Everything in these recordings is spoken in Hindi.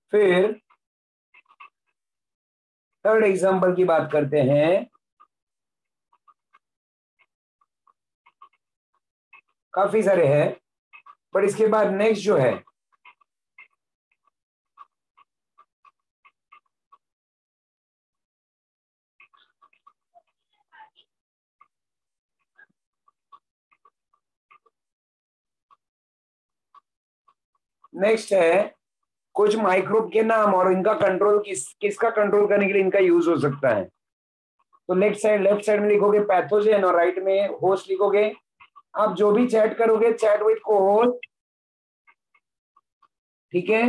फिर थर्ड एग्जांपल की बात करते हैं। काफी सारे हैं, पर इसके बाद नेक्स्ट जो है, नेक्स्ट है कुछ माइक्रोब के नाम और इनका कंट्रोल किसका कंट्रोल करने के लिए इनका यूज हो सकता है। तो लेफ्ट साइड में लिखोगे पैथोजेन और राइट में होस्ट लिखोगे। आप जो भी चैट करोगे, चैट विद को होस्ट, ठीक है।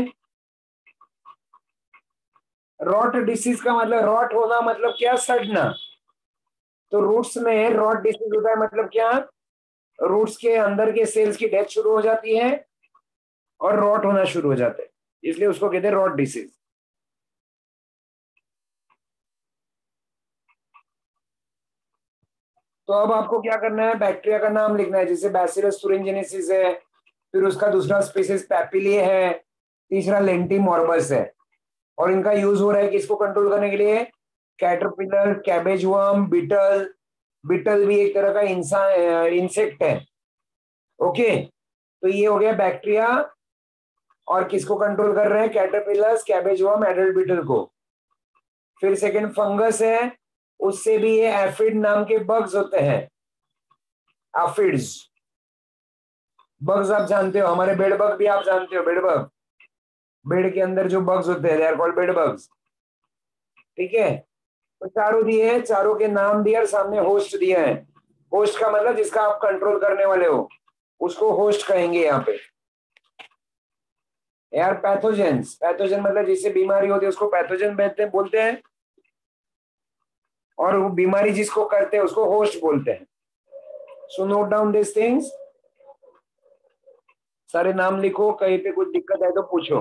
रॉट डिसीज का मतलब, रॉट होना मतलब क्या, सड़ना। तो रूट्स में रॉट डिसीज होता है मतलब क्या, रूट्स के अंदर के सेल्स की डेथ शुरू हो जाती है और रॉट होना शुरू हो जाते हैं, इसलिए उसको कहते हैं रॉट डिसीज। तो अब आपको क्या करना है, बैक्टीरिया का नाम लिखना है, जैसे बैसिलस thuringiensis है, फिर उसका दूसरा स्पीसीज पैपिलिए है, तीसरा लेंटिमॉर्बस है। और इनका यूज हो रहा है किसको कंट्रोल करने के लिए, caterpillar, cabbage worm, beetle. Beetle भी एक तरह का इंसान, इंसेक्ट है। ओके, तो ये हो गया बैक्टीरिया, और किसको कंट्रोल कर रहे हैं, caterpillars, cabbage worm, adult beetle को। फिर सेकंड फंगस है, उससे भी ये एफिड नाम के बग्स होते हैं, एफिड्स। बग्स आप जानते हो, हमारे बेड बग भी आप जानते हो, बेड बग, बेड के अंदर जो बग्स होते हैं, they are called bed bugs. ठीक है, तो चारों दिए हैं, चारों के नाम दिए और सामने होस्ट दिया है। होस्ट का मतलब जिसका आप कंट्रोल करने वाले हो, उसको होस्ट कहेंगे यहाँ पे। यार पैथोजेंस, पैथोजन मतलब जिससे बीमारी होती है उसको पैथोजन बोलते हैं, और वो बीमारी जिसको करते हैं उसको होस्ट बोलते हैं। So note down this things, सारे नाम लिखो, कहीं पे कुछ दिक्कत है तो पूछो।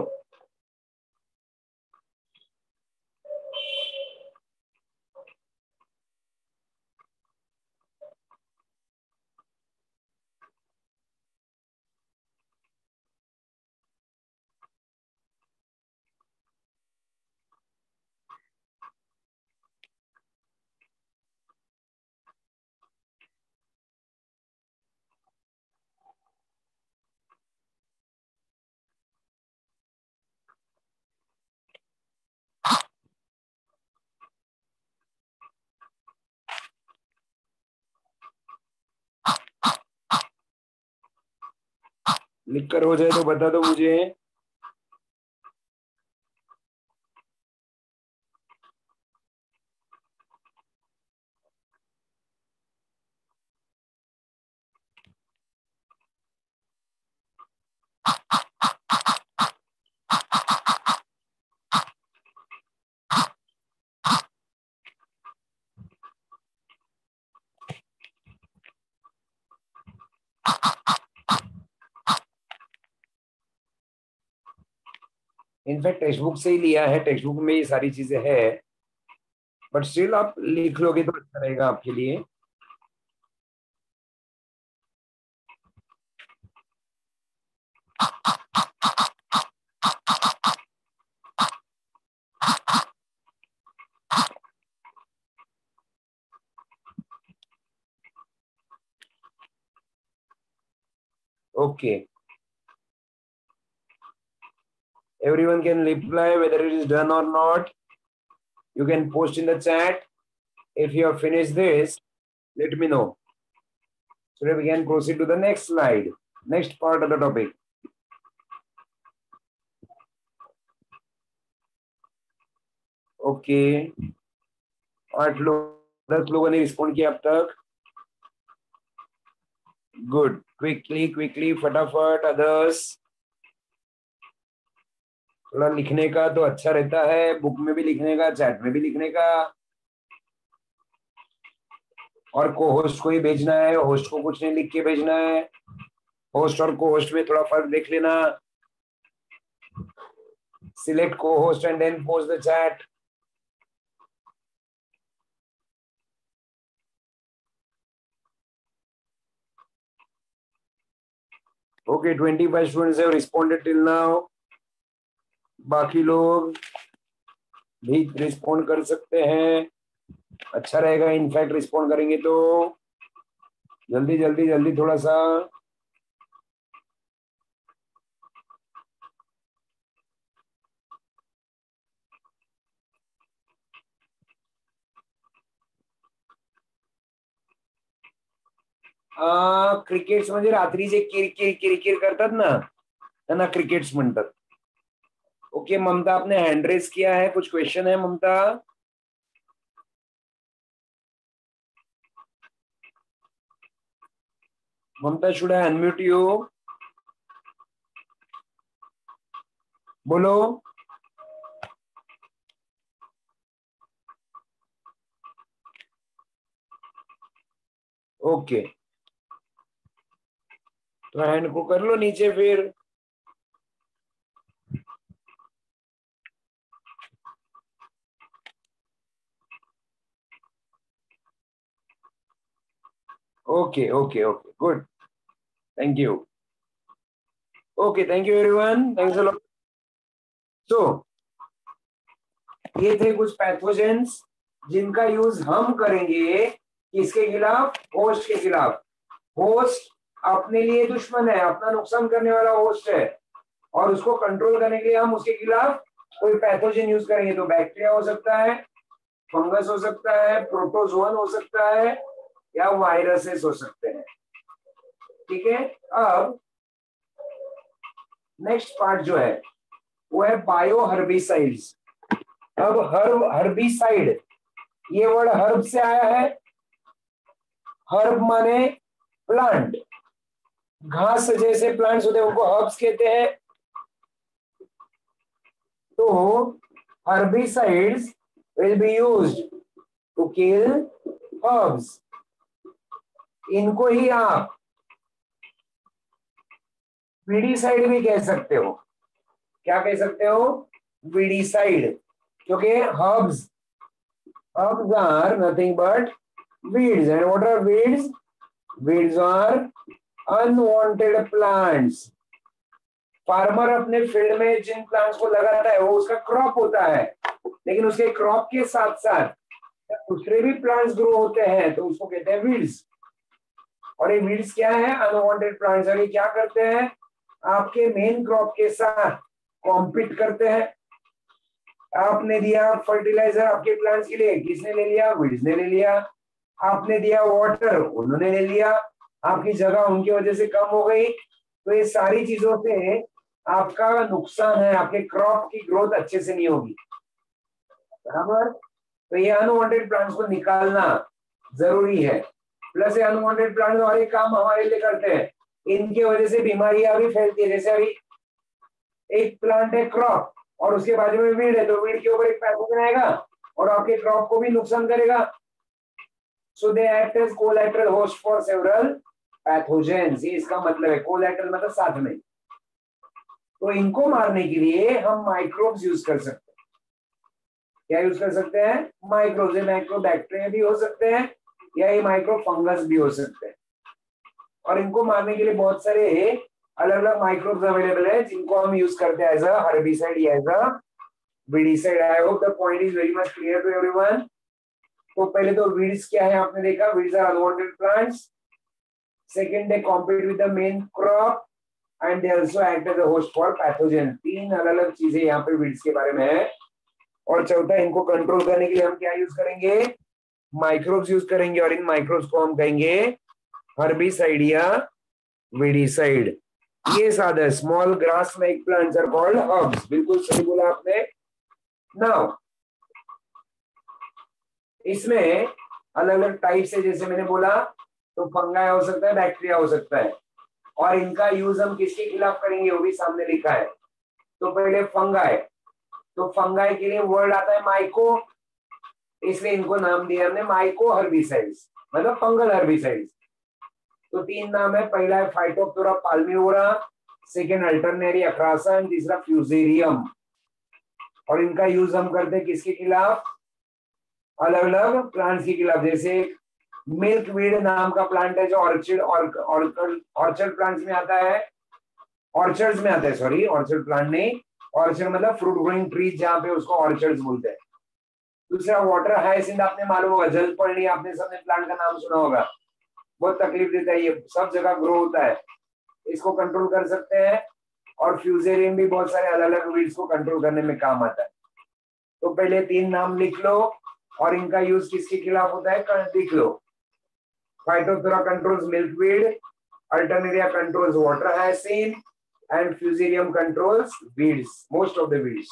लिख कर हो जाए तो बता दो मुझे। इनफैक्ट टेक्स्ट बुक से ही लिया है, टेक्स्ट बुक में ये सारी चीजें है, बट स्टिल आप लिख लोगे तो अच्छा रहेगा आपके लिए। Okay, everyone can reply whether it is done or not. You can post in the chat. If you have finished this, let me know. So we can proceed to the next slide, next part of the topic. Okay, 8 लोग 10 लोगों ने रिस्पॉन्ड किया अब तक। गुड, क्विकली क्विकली फटाफट अदर्स। थोड़ा लिखने का तो अच्छा रहता है, बुक में भी लिखने का, चैट में भी लिखने का, और को होस्ट को ही भेजना है, होस्ट को कुछ नहीं लिख के भेजना है। होस्ट और को होस्ट में थोड़ा फर्क देख लेना। Select co-host and then post the chat. Okay, 25 students have responded till now. बाकी लोग भी रिस्पॉन्ड कर सकते हैं, अच्छा रहेगा। इनफैक्ट रिस्पॉन्ड करेंगे तो जल्दी जल्दी जल्दी थोड़ा सा। क्रिकेट्स म्हणजे रात्री जे किरकिर किरकिर करतात ना, त्यांना क्रिकेट्स म्हणतात. ओके ममता, आपने हैंड रेस किया है, कुछ क्वेश्चन है Mamta? Mamta, should I unmute you? बोलो. ओके तो हैंड को कर लो नीचे फिर. Okay okay okay good, thank you. Okay thank you everyone, thanks a lot. So ये थे कुछ पैथोजेंस जिनका यूज हम करेंगे किसके खिलाफ? होस्ट के खिलाफ. होस्ट अपने लिए दुश्मन है, अपना नुकसान करने वाला होस्ट है, और उसको कंट्रोल करने के लिए हम उसके खिलाफ कोई पैथोजन यूज करेंगे. तो बैक्टीरिया हो सकता है, फंगस हो सकता है, प्रोटोजोअन हो सकता है, या वायरसेस हो सकते हैं. ठीक है. अब नेक्स्ट पार्ट जो है वो है बायो हर्बिसाइड्स. अब हर्बिसाइड, ये वर्ड हर्ब से आया है. हर्ब माने प्लांट, घास जैसे प्लांट्स होते हैं उनको हर्ब्स कहते हैं. तो herbicides will be used to kill herbs. इनको ही आप वीडीसाइड भी कह सकते हो. क्या कह सकते हो? वीडीसाइड. क्योंकि herbs are nothing but weeds. And what are weeds? Weeds are unwanted plants. Farmer अपने फील्ड में जिन प्लांट्स को लगाता है वो उसका क्रॉप होता है, लेकिन उसके क्रॉप के साथ साथ दूसरे भी प्लांट्स ग्रो होते हैं तो उसको कहते हैं वीड्स. और ये वीड्स क्या है? Unwanted plants. और ये क्या करते हैं? आपके मेन क्रॉप के साथ कॉम्पीट करते हैं. आपने दिया फर्टिलाइजर आपके प्लांट्स के लिए, किसने ले लिया? वीड्स ने ले लिया. आपने दिया वाटर, उन्होंने ले लिया. आपकी जगह उनकी वजह से कम हो गई. तो ये सारी चीजों से आपका नुकसान है, आपके क्रॉप की ग्रोथ अच्छे से नहीं होगी. बराबर. तो ये अनवांटेड प्लांट्स को निकालना जरूरी है. प्लस ये अनवांटेड प्लांट्स और एक काम हमारे लिए करते हैं, इनके वजह से बीमारियां भी फैलती है. जैसे अभी एक प्लांट है क्रॉप और उसके बाजू में वीड है, तो वीड के ऊपर एक पैथोजन आएगा और आपके क्रॉप को भी नुकसान करेगा. So they act as collateral host for several pathogens. ये इसका मतलब है. कोलैटरल मतलब साथ में. तो इनको मारने के लिए हम माइक्रोब्स यूज कर सकते हैं. क्या यूज कर सकते हैं? माइक्रोब्स. माइक्रो बैक्टीरिया भी हो सकते हैं या ये माइक्रो फंगस भी हो सकते हैं. और इनको मारने के लिए बहुत सारे अलग अलग माइक्रोब्स अवेलेबल है जिनको हम यूज करते हैं एज अ हर्बिसाइड या as a weedicide. I hope the point is very much clear to everyone. तो पहले तो वीड्स क्या है आपने देखा. Weeds are unwanted plants. Second, they compete with the main crop and they also act as a host for pathogen. तीन अलग अलग चीजें यहाँ पे वीड्स के बारे में है. और चौथा, इनको कंट्रोल करने के लिए हम क्या यूज करेंगे? माइक्रोब्स यूज करेंगे. और इन माइक्रोब्स को हम कहेंगे हर्बिसाइड या वीडिसाइड. ये सादा small grass like plants are called herbs. बिल्कुल सही बोला आपने. नाउ इसमें अलग अलग टाइप्स है. जैसे मैंने बोला तो फंगाई हो सकता है, बैक्टीरिया हो सकता है. और इनका यूज हम किसके खिलाफ करेंगे वो भी सामने लिखा है. तो पहले फंगाई. तो फंगाई के लिए वर्ड आता है माइको, इसलिए इनको नाम दिया हमने माइको हर्बिसाइड्स, मतलब फंगल हर्बिसाइड्स. तो तीन नाम है. पहला है फाइटोप्थोरा पाल्मिवोरा, सेकेंड अल्टरनेरी अक्रासा, तीसरा फ्यूजेरियम. और इनका यूज हम करते हैं किसके खिलाफ? अलग अलग प्लांट्स के खिलाफ. जैसे मिल्क वीड नाम का प्लांट है जो ऑर्चर्ड प्लांट्स में आता है. ऑर्चर्ड्स में आता है, सॉरी ऑर्चर्ड प्लांट नहीं, ऑर्चर्ड मतलब फ्रूट ग्रोइंग ट्रीज, जहाँ पे उसको ऑर्चर्ड्स बोलते हैं। दूसरा वाटर हाइसिंथ, आपने मालूम होगा, जलपर्णी, आपने सबने प्लांट का नाम सुना होगा, बहुत तकलीफ देता है, ये सब जगह ग्रो होता है, इसको कंट्रोल कर सकते हैं। और फ्यूजेरियम भी बहुत सारे अलग अलग वीड्स को कंट्रोल करने में काम आता है। तो पहले 3 नाम लिख लो और इनका यूज किसके खिलाफ होता है लिख लो। Phytophthora controls milkweed, alternaria controls water hyacinth, and fusarium controls weeds, most of the weeds.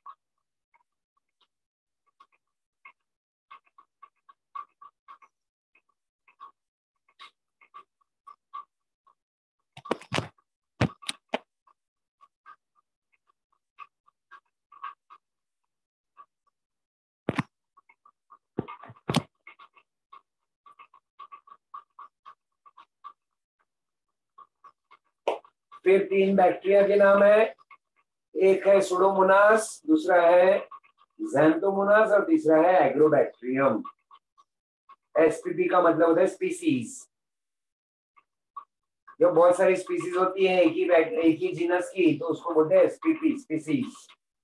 फिर 3 बैक्टीरिया के नाम है, एक है सुडोमोनास, दूसरा है ज़ैंथोमोनास और तीसरा है एग्रोबैक्टीरियम। एसपीपी का मतलब होता है स्पीसीज। जो बहुत सारी स्पीसीज होती है एक ही जीनस की, तो उसको बोलते हैं SPP, species.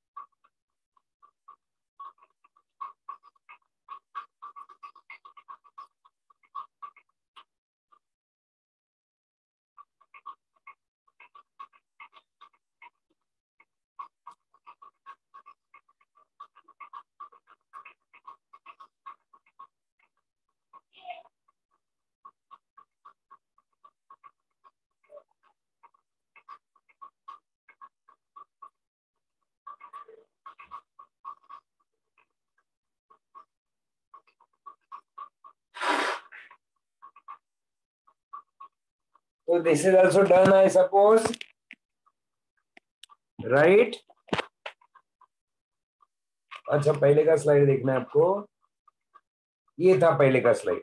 So this is also done, I suppose, right? अच्छा, पहले का स्लाइड देखना है आपको, ये था पहले का स्लाइड।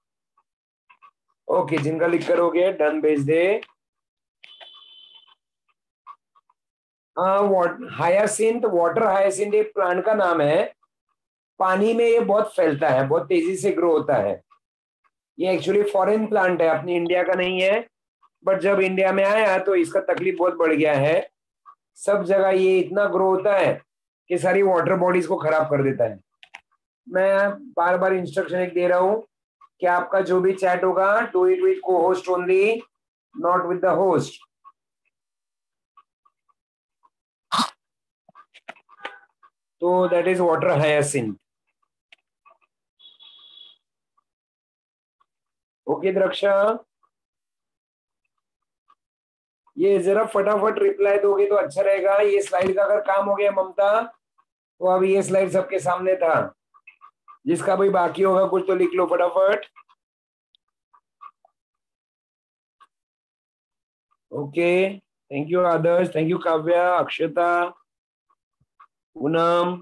ओके, जिनका लिख कर हो गया डन भेज दे। हायासिंथ, वाटर हायासिंथ एक प्लांट का नाम है, पानी में ये बहुत फैलता है, बहुत तेजी से ग्रो होता है। ये एक्चुअली फॉरेन प्लांट है, अपनी इंडिया का नहीं है, बट जब इंडिया में आया तो इसका तकलीफ बहुत बढ़ गया है। सब जगह ये इतना ग्रो होता है कि सारी वाटर बॉडीज को खराब कर देता है। मैं बार बार इंस्ट्रक्शन एक दे रहा हूँ कि आपका जो भी चैट होगा, do it with co-host only, not with the host. तो that is water hyacinth. Okay Draksha, ये जरा फटाफट रिप्लाई दोगे तो अच्छा रहेगा। ये स्लाइड का अगर काम हो गया ममता, तो अब ये स्लाइड सबके सामने था, जिसका भी बाकी होगा कुछ तो लिख लो फटाफट। Okay, thank you Adarsh, thank you Kavya, Akshata, Poonam,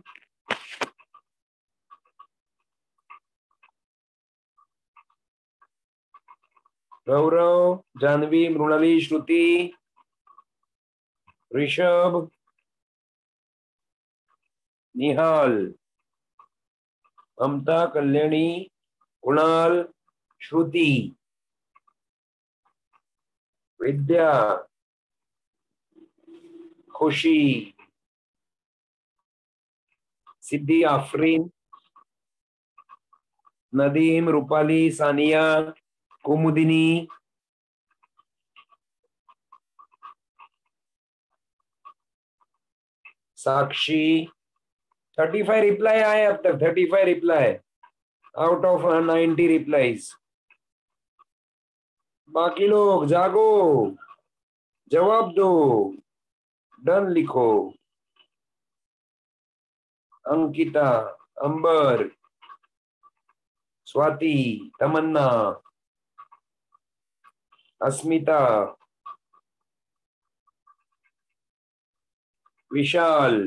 Gaurav, Janhvi, Mrinali, Shruti, Rishabh, Nihal, Mamta, Kalyani, Kunal, Shruti, Vidya, Khushi, Siddhi, Afreen, Nadeem, Rupali, Sania, Kumudini, Sakshi. 35 reply आए अब तक, 35 रिप्लाई आउट ऑफ 90 रिप्लाईज। बाकी लोग जागो, जवाब दो, डन लिखो। अंकिता, अंबर, स्वाति, तमन्ना, अस्मिता, विशाल,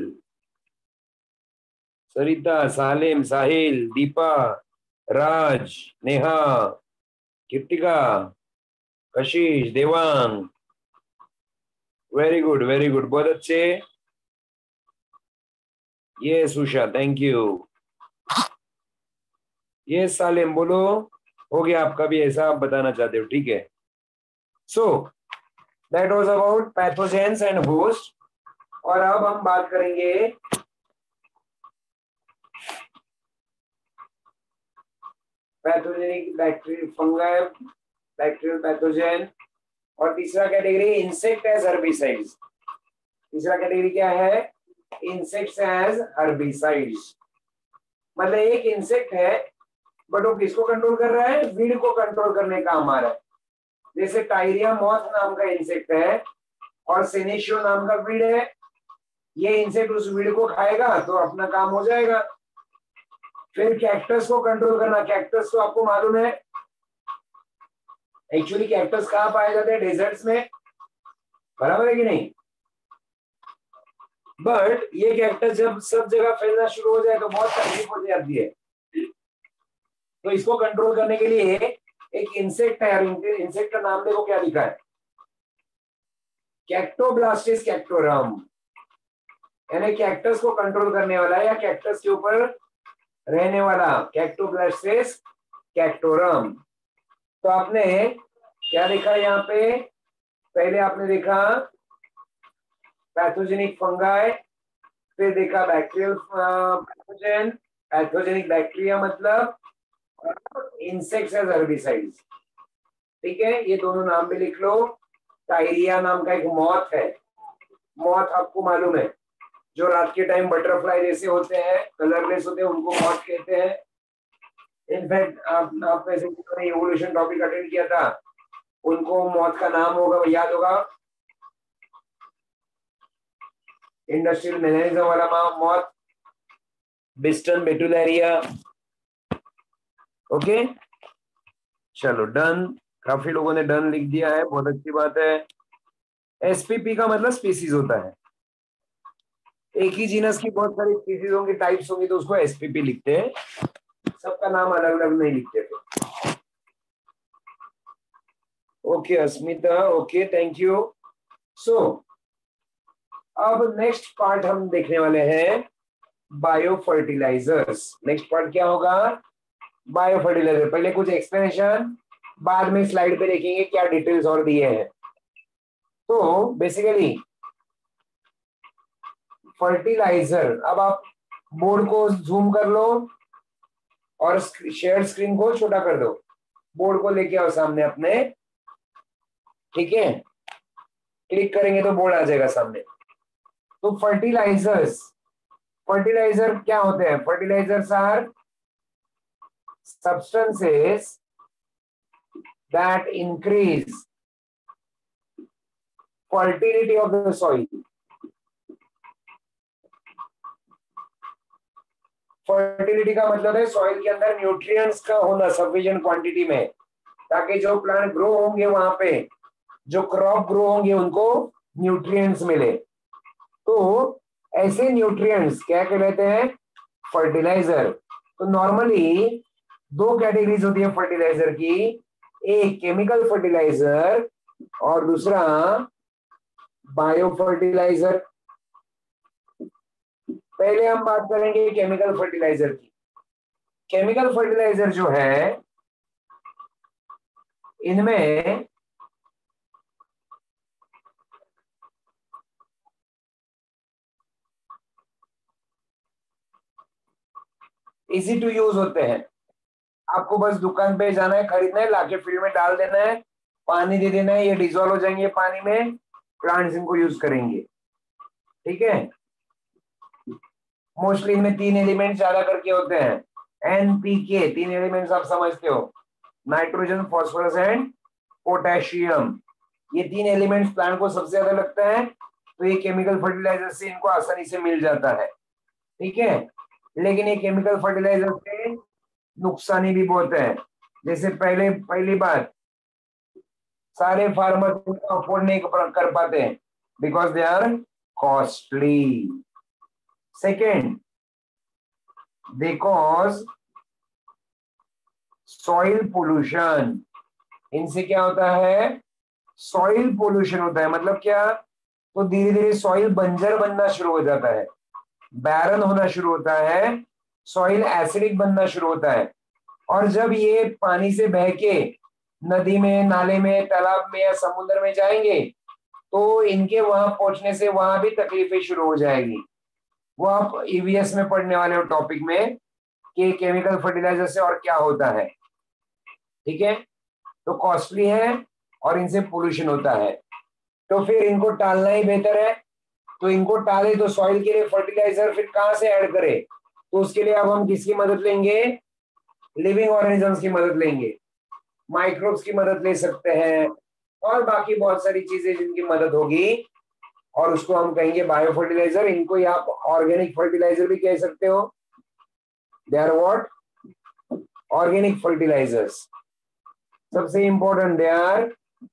सरिता, सालेम, साहिल, दीपा, राज, Neha, Kirtika, Kashish, Devang. Very good, very good, बहुत अच्छे। ये सुषा, थैंक यू। ये सालेम, बोलो हो गया आपका भी, ऐसा आप बताना चाहते हो, ठीक है। So that was about pathogens and host. और अब हम बात करेंगे pathogenic bacterial fungi, bacterial pathogen. और तीसरा कैटेगरी इंसेक्ट एज हर्बिसाइड्स। तीसरा कैटेगरी क्या है? Insects as herbicides. मतलब एक इंसेक्ट है बट वो किसको कंट्रोल कर रहा है? वीड को कंट्रोल करने का हमारा है। जैसे टायरिया मॉथ नाम का इंसेक्ट है और सेनेशियो नाम का वीड है। ये इंसेक्ट उस वीड को खाएगा तो अपना काम हो जाएगा। फिर कैक्टस को कंट्रोल करना। कैक्टस तो आपको मालूम है एक्चुअली कैक्टस कहाँ पाए जाते हैं? डेजर्ट्स में, बराबर है कि नहीं? बट ये कैक्टस जब सब जगह फैलना शुरू हो जाए तो बहुत तकलीफ हो जाती है। तो इसको कंट्रोल करने के लिए एक इंसेक्ट है। इंसेक्ट का नाम देखो क्या लिखा है, कैक्टोब्लास्टिस कैक्टोरम। यानी कैक्टस को कंट्रोल करने वाला या कैक्टस के ऊपर रहने वाला कैक्टोब्लास्टिस कैक्टोरम। तो आपने क्या देखा यहाँ पे? पहले आपने देखा पैथोजेनिक फंगाई, फिर देखा बैक्टीरियल पैथोजन, पैथोजेनिक बैक्टीरिया मतलब, इंसेक्ट्स एज हर्बिसाइड्स। ठीक है, ये दोनों नाम भी लिख लो। टायरिया नाम का एक मॉथ है। मॉथ आपको मालूम है जो रात के टाइम बटरफ्लाई जैसे होते हैं, कलरलेस होते हैं, उनको मॉथ कहते हैं। इनफैक्ट आप में से जिन्होंने इवोल्यूशन टॉपिक अटेंड किया था उनको मॉथ का नाम होगा, याद होगा, इंडस्ट्रियल मैकेनिज्म वाला मॉथ, बिस्टन बेटुलेरिया। ओके, चलो डन। काफी लोगों ने डन लिख दिया है, बहुत अच्छी बात है। एसपीपी का मतलब स्पीसीज होता है। एक ही जीनस की बहुत सारी स्पीसीज होंगी, टाइप्स होंगी, तो उसको एसपीपी लिखते हैं। सबका नाम अलग अलग नहीं लिखते थे। Okay Asmita, okay thank you. So अब नेक्स्ट पार्ट हम देखने वाले हैं बायो फर्टिलाइजर्स। नेक्स्ट पार्ट क्या होगा? Bio fertiliser. पहले कुछ एक्सप्लेनेशन, बाद में स्लाइड पे देखेंगे क्या डिटेल्स और दिए हैं। तो बेसिकली फर्टिलाइजर, अब आप बोर्ड को जूम कर लो और शेयर स्क्रीन को छोटा कर दो। बोर्ड को लेके आओ सामने अपने, ठीक है? क्लिक करेंगे तो बोर्ड आ जाएगा सामने। तो फर्टिलाइजर्स, फर्टिलाइजर क्या होते हैं? Fertilisers are substances that increase fertility of the soil. Fertility का मतलब है सॉइल के अंदर न्यूट्रिएंट्स का होना सफिशिएंट क्वांटिटी में, ताकि जो प्लांट ग्रो होंगे वहां पे, जो क्रॉप ग्रो होंगे उनको न्यूट्रिएंट्स मिले। तो ऐसे न्यूट्रिएंट्स क्या कहलाते हैं? फर्टिलाइजर। तो नॉर्मली दो कैटेगरीज होती है फर्टिलाइजर की, एक केमिकल फर्टिलाइजर और दूसरा बायो फर्टिलाइजर। पहले हम बात करेंगे केमिकल फर्टिलाइजर की। केमिकल फर्टिलाइजर जो है इनमें इजी टू यूज होते हैं। आपको बस दुकान पे जाना है, खरीदना है, लाके फील्ड में डाल देना है, पानी दे देना है, ये डिसॉल्व हो जाएंगे पानी में, प्लांट्स इनको यूज करेंगे। ठीक है, मोस्टली इनमें 3 एलिमेंट ज्यादा करके होते हैं। एनपीके 3 एलिमेंट्स आप समझते हो, नाइट्रोजन, फॉस्फोरस एंड पोटेशियम। ये 3 एलिमेंट्स प्लांट को सबसे ज्यादा लगता है, तो ये केमिकल फर्टिलाइजर से इनको आसानी से मिल जाता है। ठीक है, लेकिन ये केमिकल फर्टिलाइजर से नुकसानी भी बहुत है। जैसे पहली बात, सारे फार्मर अफोर्ड नहीं कर पाते हैं because they are costly. Second, because soil pollution, इनसे क्या होता है? सॉइल पोल्यूशन होता है। मतलब क्या? तो धीरे धीरे सॉइल बंजर बनना शुरू हो जाता है, बैरन होना शुरू होता है, सॉइल एसिडिक बनना शुरू होता है। और जब ये पानी से बह के नदी में, नाले में, तालाब में या समुद्र में जाएंगे तो इनके वहां पहुंचने से वहां भी तकलीफें शुरू हो जाएगी। वो आप ईवीएस में पढ़ने वाले हो टॉपिक में कि केमिकल फर्टिलाइजर से और क्या होता है। ठीक है, तो कॉस्टली है और इनसे पोल्यूशन होता है, तो फिर इनको टालना ही बेहतर है। तो इनको टाले तो सॉइल के लिए फर्टिलाइजर फिर कहां से ऐड करें, तो उसके लिए अब हम किसकी मदद लेंगे, लिविंग ऑर्गेनिजम्स की मदद लेंगे, माइक्रोब्स की मदद ले सकते हैं, और बाकी बहुत सारी चीजें जिनकी मदद होगी, और उसको हम कहेंगे बायो फर्टिलाइजर। इनको ही आप ऑर्गेनिक फर्टिलाइजर भी कह सकते हो। They are what, organic fertilisers. सबसे important, they are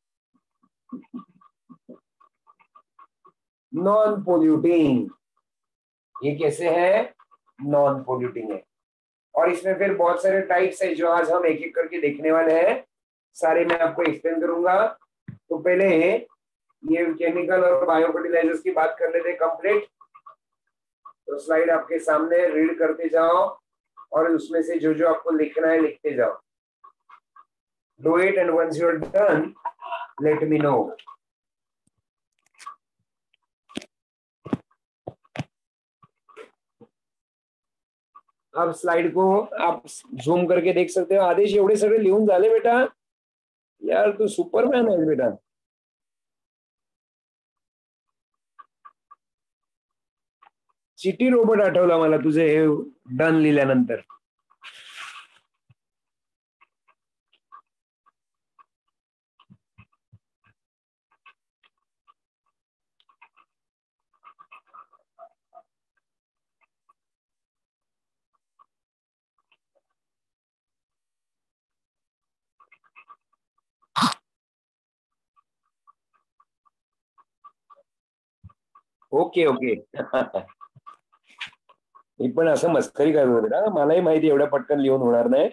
non polluting. ये कैसे है, नॉन पोल्यूटिंग है। और इसमें फिर बहुत सारे टाइप्स है जो आज हम एक एक करके देखने वाले हैं, सारे मैं आपको एक्सप्लेन करूंगा। तो पहले ये केमिकल और बायो फर्टिलाइजर्स की बात कर लेते हैं कंप्लीट। तो स्लाइड आपके सामने, रीड करते जाओ और उसमें से जो जो आपको लिखना है लिखते जाओ। Do it and once you are done let me know. अब स्लाइड को आप झूम करके देख सकते हो। आदेश एवढे सगळे लिहून झाले बेटा, यार तू सुपरमॅन आहेस बेटा। चिटी रोबोट आठवला मला तुझे हे डन लिहिल्यानंतर। ओके ओके मी पण असं मस्करी करत होते ना, मलाही माहिती एवढ्या पटकन लिहून होणार नाही।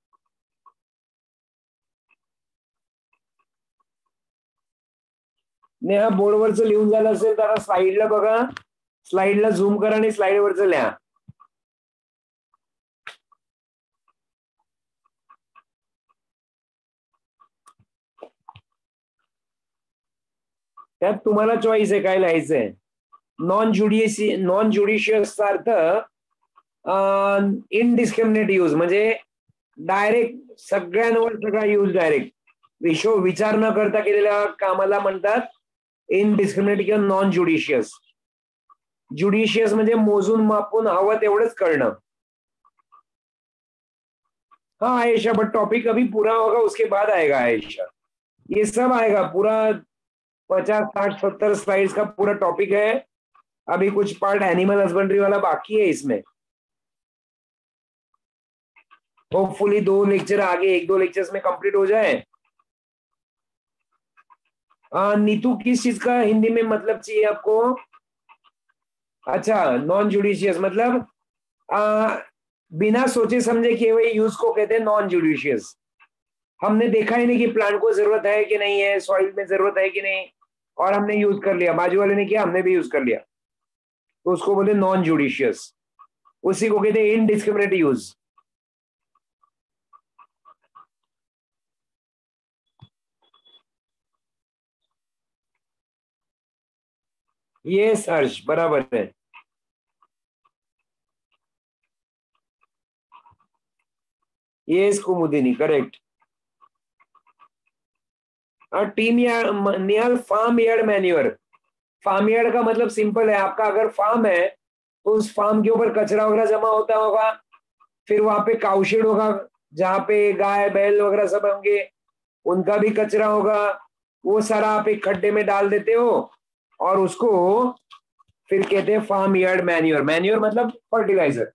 नेहा बोर्डवरच लिहून झालं असेल तर स्लाइडला बघा, स्लाइडला झूम करा आणि स्लाइडवरच लिहा। त्यात तुम्हाला चॉईस आहे काय लिहायचंय। नॉन ज्युडिशियसचा अर्थ इनडिस्क्रिमिनेट यूज, म्हणजे डायरेक्ट सगळ्यांवर सगळा यूज डायरेक्ट विचार न करता केलेल्या कामाला म्हणतात इनडिस्क्रिमिनेट किंवा नॉन ज्युडिशियस। ज्युडिशियस म्हणजे मोजून मापून हवं तेवढंच करणं। हाँ आयशा, बट टॉपिक अभी पूरा होगा उसके बाद आएगा आयशा, ये सब आएगा पूरा। 50 60 70 स्लाइड्स का पूरा टॉपिक है। अभी कुछ पार्ट एनिमल हस्बेंड्री वाला बाकी है इसमें। होपफुली 2 लेक्चर आगे, 1 2 लेक्चर्स में कंप्लीट हो जाए। नीतू किस चीज का हिंदी में मतलब चाहिए आपको? अच्छा, नॉन जुडिशियस मतलब आ, बिना सोचे समझे किए हुए यूज को कहते हैं नॉन जुडिशियस। हमने देखा ही नहीं कि प्लांट को जरूरत है कि नहीं है, सॉइल में जरूरत है कि नहीं, और हमने यूज कर लिया, बाजू वाले ने किया हमने भी यूज कर लिया, तो उसको बोलते नॉन जुडिशियस। उसी को कहते हैं इनडिस्क्रिमिनेट यूज। ये सर्च बराबर है। ये कुमुदिनी करेक्ट। टीम यार्ड नियल farm yard manure. Farm yard का मतलब सिंपल है, आपका अगर फार्म है तो उस फार्म के ऊपर कचरा वगैरह जमा होता होगा, फिर वहां पे काउशेड होगा जहाँ पे गाय बैल वगैरह सब होंगे, उनका भी कचरा होगा। वो सारा आप एक खड्डे में डाल देते हो और उसको फिर कहते हैं फार्म यार्ड मैन्योर। मैन्योर मतलब फर्टिलाइजर।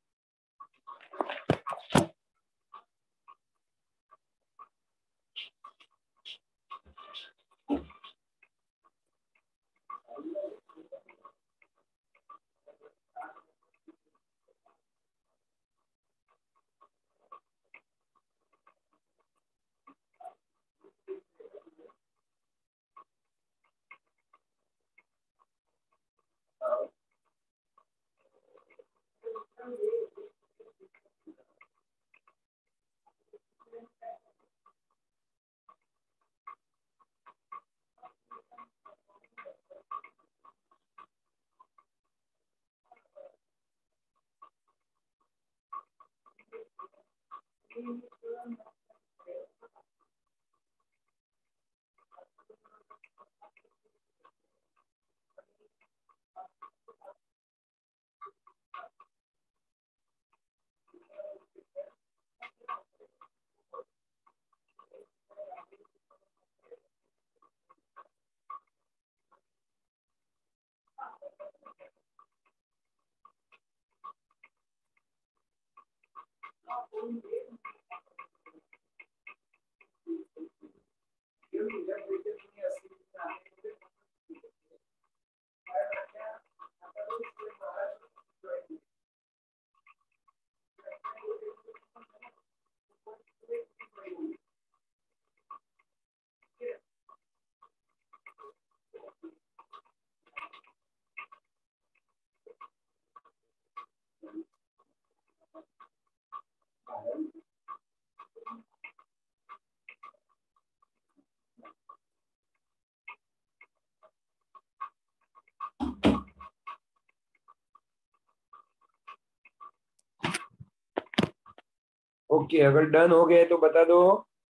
ओके, अगर डन हो गए तो बता दो।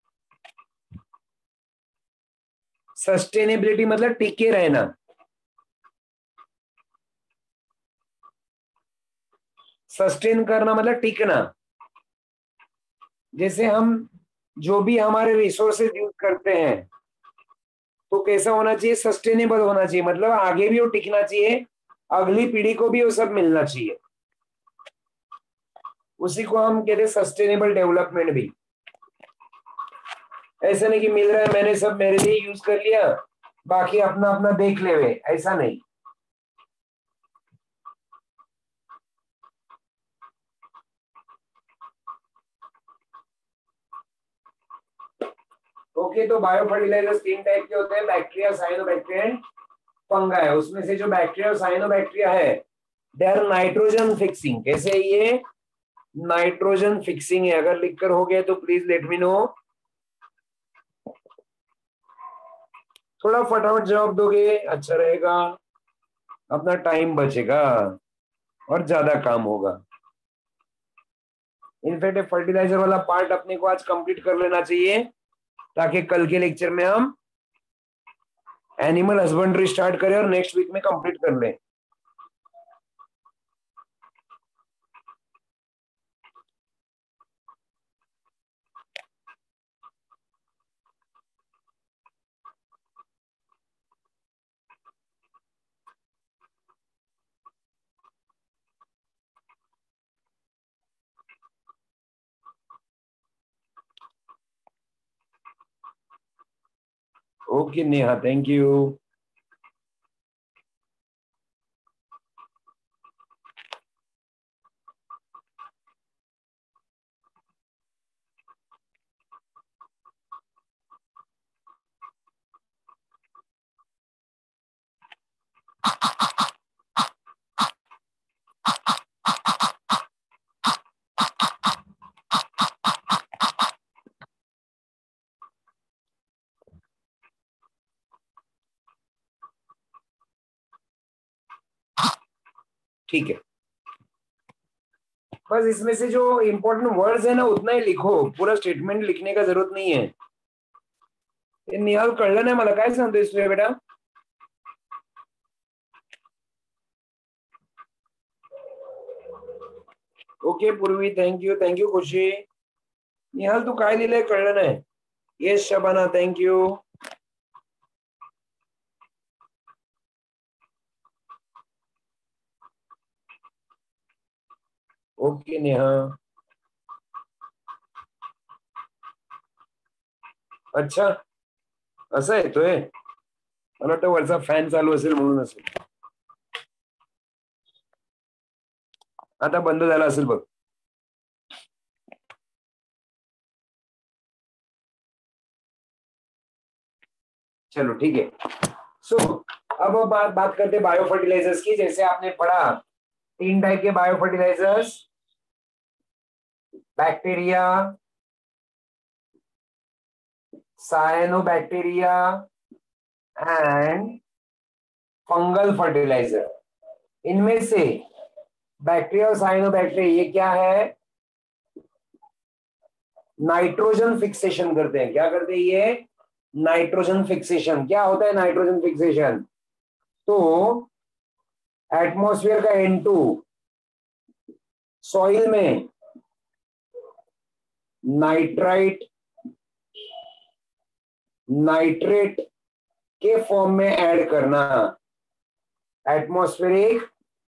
सस्टेनेबिलिटी मतलब टिके रहना। सस्टेन करना मतलब टिकना। जैसे हम जो भी हमारे रिसोर्सेज यूज करते हैं तो कैसा होना चाहिए, सस्टेनेबल होना चाहिए, मतलब आगे भी वो टिकना चाहिए, अगली पीढ़ी को भी वो सब मिलना चाहिए। उसी को हम कहते हैं सस्टेनेबल डेवलपमेंट भी। ऐसा नहीं कि मिल रहा है मैंने सब मेरे लिए यूज कर लिया, बाकी अपना अपना देख ले वे, ऐसा नहीं। ओके, तो बायो फर्टिलाइजर्स तीन टाइप के होते हैं, बैक्टीरिया, साइनोबैक्टीरिया, फंगाई। उसमें से जो बैक्टीरिया और साइनोबैक्टीरिया है दे आर नाइट्रोजन फिक्सिंग। कैसे है ये? नाइट्रोजन फिक्सिंग है। अगर लिखकर हो गया तो प्लीज लेट मी नो। थोड़ा फटाफट जवाब दोगे अच्छा रहेगा, अपना टाइम बचेगा और ज्यादा काम होगा। इनफैक्ट फर्टिलाइजर वाला पार्ट अपने को आज कंप्लीट कर लेना चाहिए ताकि कल के लेक्चर में हम एनिमल हस्बेंड्री स्टार्ट करें और नेक्स्ट वीक में कंप्लीट कर लें। Okay Neha, thank you. ठीक है, बस इसमें से जो इंपॉर्टेंट वर्ड्स है ना उतना ही लिखो, पूरा स्टेटमेंट लिखने का जरूरत नहीं है। निहाल कळलं नाही मला, काय सांगतोयस तू बेटा? ओके पूर्वी, थँक यू खुशी। निहाल तू काय लिहिलंय कळलं नाही। Yes Shabana, thank you. Okay Neha, अच्छा असं येतोय, मला वाटतं वरचा फॅन चालू असेल म्हणून असेल। आता बंद झाला असेल बघ। चलो ठीक है। सो अब बात करते हैं बायो फर्टिलाइजर्स की। जैसे आपने पढ़ा तीन टाइप के bio fertilisers, bacteria, cyanobacteria and fungal fertiliser. इनमें से बैक्टीरिया और साइनोबैक्टीरिया ये क्या है? नाइट्रोजन फिक्सेशन करते हैं। क्या करते हैं ये? Nitrogen fixation. क्या होता है नाइट्रोजन फिक्सेशन? तो एटमॉस्फेयर का N2 सॉइल में नाइट्रेट के फॉर्म में ऐड करना। Atmospheric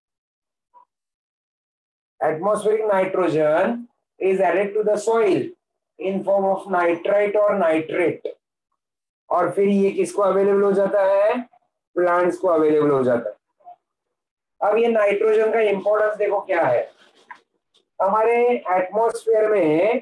nitrogen is added to the soil in form of nitrite or nitrate, और फिर ये किसको अवेलेबल हो जाता है? प्लांट्स को अवेलेबल हो जाता है। अब ये नाइट्रोजन का इंपॉर्टेंस देखो क्या है। हमारे एटमॉस्फेयर में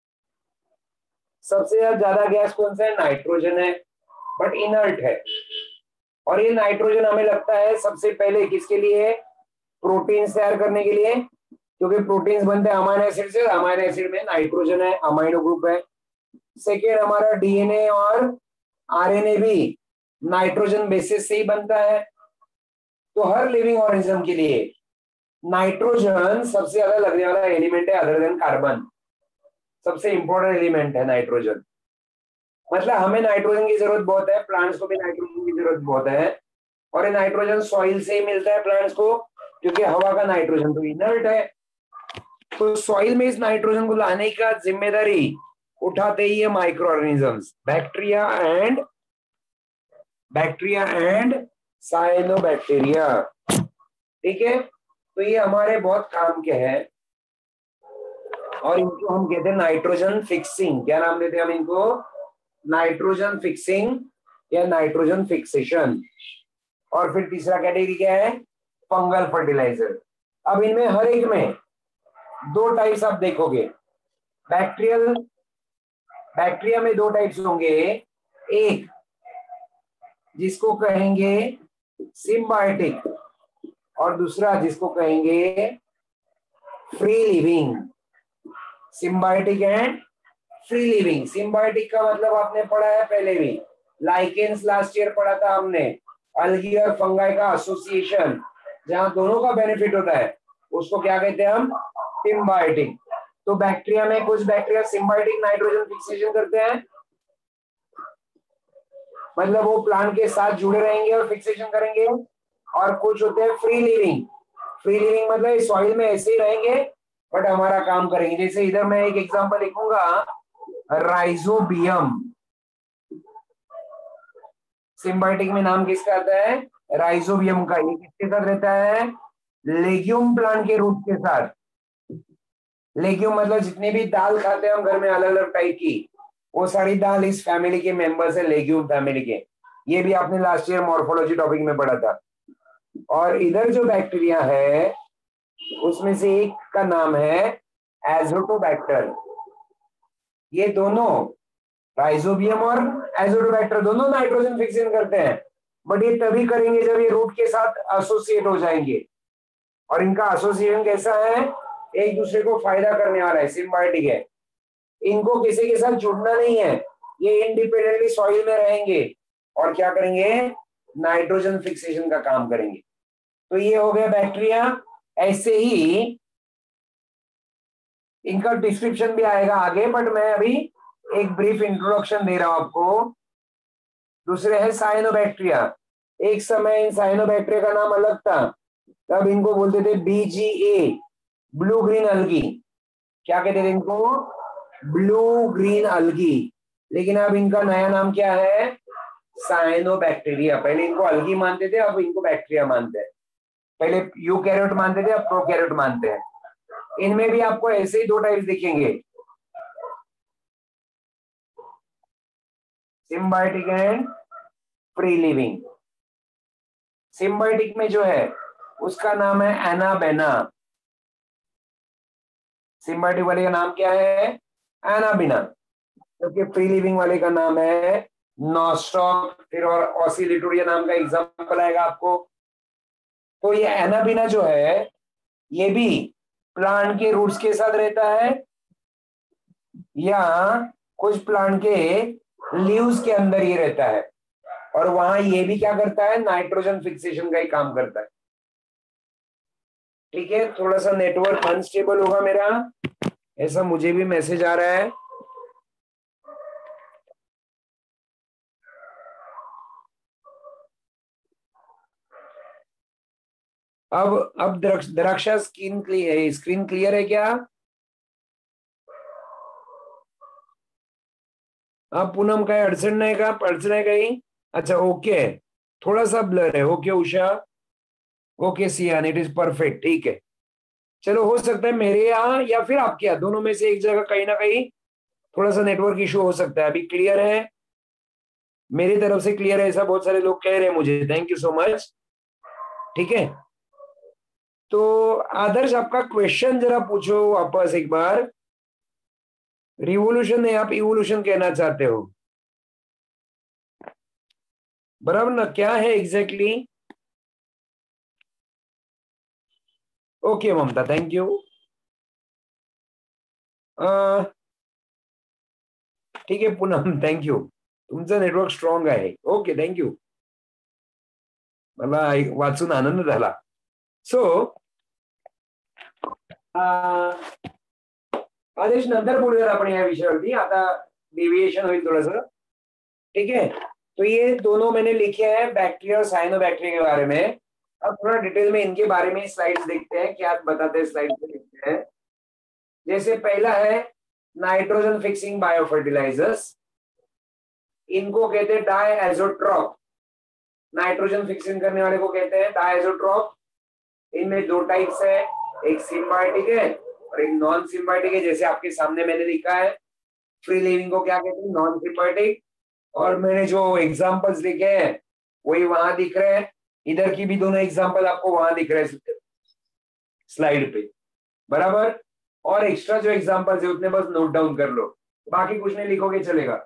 सबसे ज्यादा गैस कौन सा है? नाइट्रोजन है, बट इनर्ट है। और ये नाइट्रोजन हमें लगता है सबसे पहले किसके लिए? प्रोटीन तैयार करने के लिए, क्योंकि प्रोटीन्स बनते हैं अमाइनो एसिड से। अमाइनो एसिड में नाइट्रोजन है, अमाइनो ग्रुप है। सेकेंड, हमारा डीएनए और आरएनए भी नाइट्रोजन बेसिस से ही बनता है। तो हर लिविंग ऑर्गेनिज्म के लिए नाइट्रोजन सबसे ज्यादा लगने वाला एलिमेंट है, अदर देन कार्बन। सबसे इंपॉर्टेंट एलिमेंट है नाइट्रोजन। मतलब हमें नाइट्रोजन की जरूरत बहुत है, प्लांट्स को भी नाइट्रोजन की जरूरत बहुत है। और ये नाइट्रोजन सॉइल से ही मिलता है प्लांट्स को, क्योंकि हवा का नाइट्रोजन तो इनर्ट है। तो सॉइल में इस नाइट्रोजन को लाने का जिम्मेदारी उठाते ही है micro organisms, bacteria and cyanobacteria. ठीक है, तो ये हमारे बहुत काम के हैं और इनको हम कहते हैं नाइट्रोजन फिक्सिंग। क्या नाम देते हैं हम इनको? नाइट्रोजन फिक्सिंग या नाइट्रोजन फिक्सेशन। और फिर तीसरा कैटेगरी क्या है? Fungal fertiliser. अब इनमें हर एक में दो टाइप्स आप देखोगे। बैक्टीरिया में दो टाइप्स होंगे, एक जिसको कहेंगे सिम्बायोटिक और दूसरा जिसको कहेंगे free living. Symbiotic and free living. Symbiotic का मतलब आपने पढ़ा है पहले भी, लाइकेंस लास्ट ईयर पढ़ा था हमने। अलगी और फंगाई का एसोसिएशन, जहां दोनों का बेनिफिट होता है, उसको क्या कहते हैं हम? सिम्बायोटिक। तो बैक्टीरिया में कुछ बैक्टीरिया सिम्बायोटिक नाइट्रोजन फिक्सेशन करते हैं, मतलब वो प्लांट के साथ जुड़े रहेंगे और फिक्सेशन करेंगे। और कुछ होते हैं फ्री लिविंग। फ्री लिविंग मतलब सॉइल में ऐसे ही रहेंगे बट हमारा काम करेंगे। जैसे इधर मैं एक एग्जांपल लिखूंगा, राइजोबियम। सिम्बायोटिक में नाम किसका आता है? राइजोबियम का। ये किसके साथ रहता है? लेग्यूम प्लांट के रूट के साथ। लेग्यूम मतलब जितने भी दाल खाते हैं हम घर में अलग अलग टाइप की, वो सारी दाल इस फैमिली के मेंबर्स है, लेग्यूम फैमिली के। ये भी आपने लास्ट ईयर मॉर्फोलॉजी टॉपिक में पढ़ा था। और इधर जो बैक्टीरिया है उसमें से एक का नाम है एजोटोबैक्टर। ये दोनों, राइजोबियम और एजोटोबैक्टर, दोनों नाइट्रोजन फिक्सेशन करते हैं, बट ये तभी करेंगे जब ये रूट के साथ एसोसिएट हो जाएंगे। और इनका एसोसिएशन कैसा है? एक दूसरे को फायदा करने वाला है, सिम्बायोटिक है। इनको किसी के साथ जुड़ना नहीं है, ये इंडिपेंडेंटली सॉइल में रहेंगे और क्या करेंगे? नाइट्रोजन फिक्सेशन का काम करेंगे। तो ये हो गया बैक्टीरिया। ऐसे ही इनका डिस्क्रिप्शन भी आएगा आगे, बट मैं अभी एक ब्रीफ इंट्रोडक्शन दे रहा हूं आपको। दूसरे है साइनोबैक्टीरिया। एक समय इन साइनोबैक्टीरिया का नाम अलग था, तब इनको बोलते थे BGA, ब्लू ग्रीन अलगी। क्या कहते थे इनको? Blue green algae. लेकिन अब इनका नया नाम क्या है? साइनोबैक्टीरिया। पहले इनको अलगी मानते थे, अब इनको बैक्टीरिया मानते हैं। पहले यूकैरियोट मानते थे, अब प्रोकैरियोट मानते हैं। इनमें भी आपको ऐसे ही दो टाइप दिखेंगे, symbiotic and free living. Symbiotic में जो है उसका नाम है एनाबेना। सिम्बायोटिक वाले का नाम क्या है? एनाबिना। क्योंकि फ्री लिविंग वाले का नाम है नॉस्टॉक, फिर और ऑसिलिटोरिया नाम का एग्जांपल आएगा आपको। तो ये एनाबिना जो है ये भी प्लांट के रूट्स के साथ रहता है या कुछ प्लांट के लीव्स के अंदर ही रहता है, और वहां ये भी क्या करता है? नाइट्रोजन फिक्सेशन का ही काम करता है। ठीक है, थोड़ा सा नेटवर्क अनस्टेबल होगा मेरा, ऐसा मुझे भी मैसेज आ रहा है। अब द्राक्षा स्क्रीन क्लियर है क्या? अब पूनम काही अडचण नाही का? अडचण आहे काही? अच्छा ओके, थोड़ा सा ब्लर है. Okay Usha, okay Siyan, it is perfect. ठीक है, चलो हो सकता है मेरे यहाँ या फिर आपके यहाँ, दोनों में से एक जगह कहीं ना कहीं थोड़ा सा नेटवर्क इशू हो सकता है. अभी क्लियर है? मेरी तरफ से क्लियर है ऐसा बहुत सारे लोग कह रहे हैं मुझे. Thank you so much. ठीक है, तो आदर्श आपका क्वेश्चन जरा पूछो वापस एक बार. रिवोल्यूशन है, आप इवोल्यूशन कहना चाहते हो, बराबर ना? क्या है exactly? Okay Mamta, thank you. ठीक आहे पूनम, थँक्यू. तुमचं नेटवर्क स्ट्रॉंग आहे. Okay, thank you. मला वाचून आनंद झाला. सो आदेश नंतर बोलूया आपण या विषयावरती. आता डेविएशन होईल थोडस. ठीक है, तो ये दोनों मैंने लिखे हैं बैक्टीरिया और साइनोबैक्टीरिया के बारे में. अब थोड़ा डिटेल में इनके बारे में स्लाइड्स देखते हैं, क्या बताते हैं स्लाइड्स में. देखते हैं. जैसे पहला है नाइट्रोजन फिक्सिंग बायोफर्टिलाइजर्स. इनको कहते हैं डायएजोट्रॉप. नाइट्रोजन फिक्सिंग करने वाले को कहते हैं डायएजोट्रॉप. इनमें दो टाइप्स है, एक सिम्बायोटिक है और एक नॉन सिम्बायोटिक है. जैसे आपके सामने मैंने लिखा है, फ्री लिविंग को क्या कहते हैं? Non symbiotic. और मैंने जो एग्जांपल्स लिखे हैं वही वहां दिख रहे हैं. इधर की भी दोनों एग्जांपल आपको वहां दिख रहे हैं स्लाइड पे, बराबर. और एक्स्ट्रा जो एग्जांपल्स है उतने बस नोट डाउन कर लो, बाकी कुछ नहीं लिखोगे चलेगा.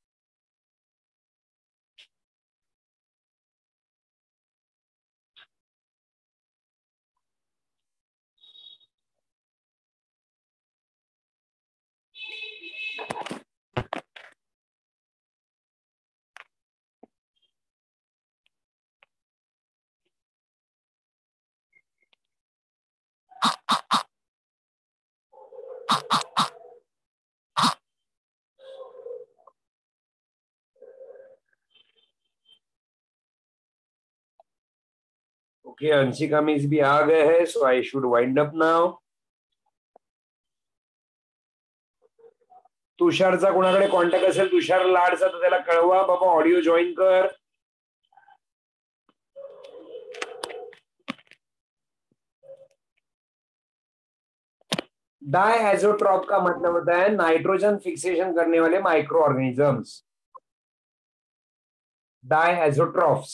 ओके, अंशिका मिस भी आ गए हैं, so I should wind up now. तुषारचा कोणाकडे कॉन्टॅक्ट असेल, तुषार लाडचा, तर त्याला कळवा बाबा, ऑडिओ जॉईन कर. डायएजोट्रॉप का मतलब होता है नाइट्रोजन फिक्सेशन करने वाले माइक्रो ऑर्गेनिजम्स, डायएजोट्रॉफ्स.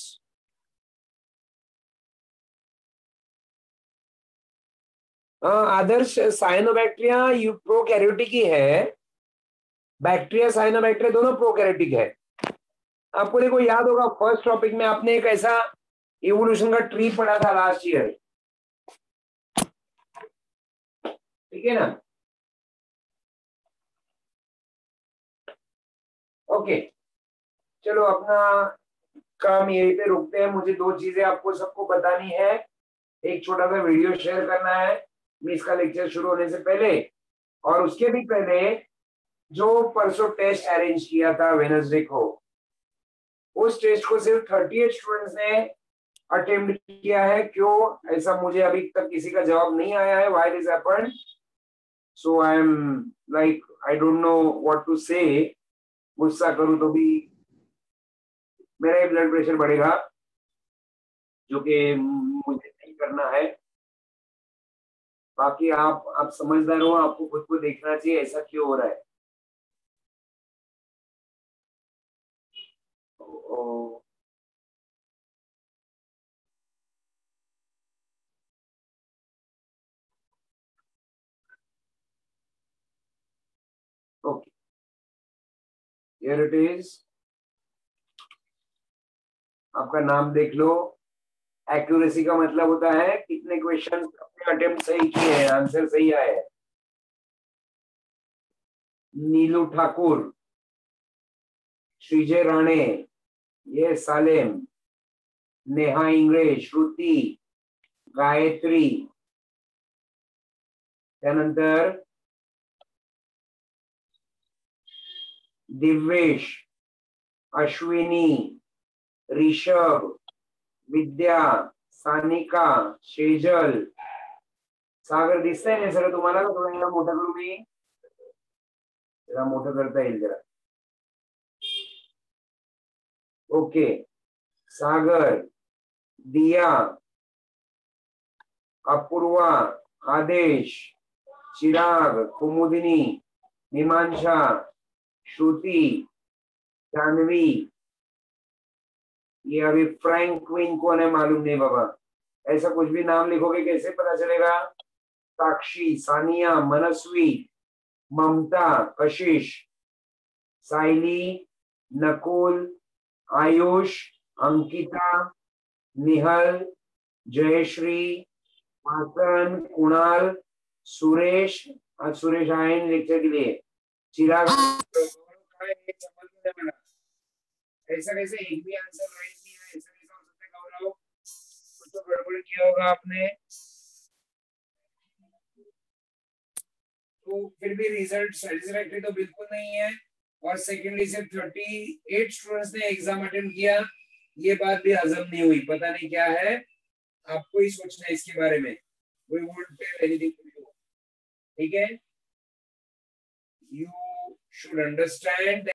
आदर्श साइनोबैक्टीरिया प्रोकैरियोटिक ही है. बैक्टीरिया साइनोबैक्टीरिया दोनों प्रोकैरियोटिक है. आपको देखो याद होगा फर्स्ट टॉपिक में आपने एक ऐसा इवोल्यूशन का ट्री पढ़ा था लास्ट ईयर. ठीक है ना? ओके, चलो अपना काम यहीं पे रुकते हैं. मुझे दो चीजें आपको सबको बतानी है. एक छोटा सा वीडियो शेयर करना है मिस का लेक्चर शुरू होने से पहले, और उसके भी पहले जो परसों टेस्ट अरेंज किया था वेडनेसडे को, उस टेस्ट को सिर्फ 38 स्टूडेंट्स ने अटेम्प्ट किया है. क्यों ऐसा मुझे अभी तक किसी का जवाब नहीं आया है. Why this happened? So I am like I don't know what to say. गुस्सा करूं तो भी मेरा ही ब्लड प्रेशर बढ़ेगा, जो कि मुझे नहीं करना है. बाकी आप समझदार हो, आपको खुद को देखना चाहिए ऐसा क्यों हो रहा है. Okay, here it is. आपका नाम देख लो. एक्यूरेसी का मतलब होता है कितने क्वेश्चन अपने अटेम्प्ट सही किए हैं, आंसर सही आए हैं. नीलू ठाकुर, श्रीजय राणे, ये सालेम, नेहा इंगळे, श्रुती, गायत्री, त्यानंतर दिव्येश, अश्विनी, ऋषभ, विद्या, सानिका, शेजल, सागर दिसतंय ना सर तुम्हाला? थोडं याला मोठं करू मी, जरा मोठं करता येईल जरा. ओके. सागर, दिया, अपूर्वा, आदेश, चिराग, कुमुदिनी, मीमांसा, श्रुति, जानवी. ये अभी फ्रैंक क्वीन कौन है मालूम नहीं बाबा. ऐसा कुछ भी नाम लिखोगे कैसे पता चलेगा? साक्षी, सानिया, मनस्वी, ममता, कशिश, साइली, नकुल, आयुष, अंकिता, निहल, जयश्री, हासन, कुणाल, सुरेश. आज सुरेश आए नहीं लेक्चर के लिए. चिराग. ऐसा कैसे एक भी आंसर राइट नहीं है? ऐसा कैसा हो सकता है गौरव? कुछ तो गड़बड़ किया होगा आपने. तो फिर भी रिजल्ट सेटिस्फैक्टरी तो बिल्कुल नहीं है. और सेकेंडली से 38 स्टूडेंट्स ने एग्जाम अटेंड किया. ये बात भी हजम नहीं हुई. पता नहीं क्या है, आपको ही सोचना है इसके बारे में. We won't tell anything to you. ठीक है? You should understand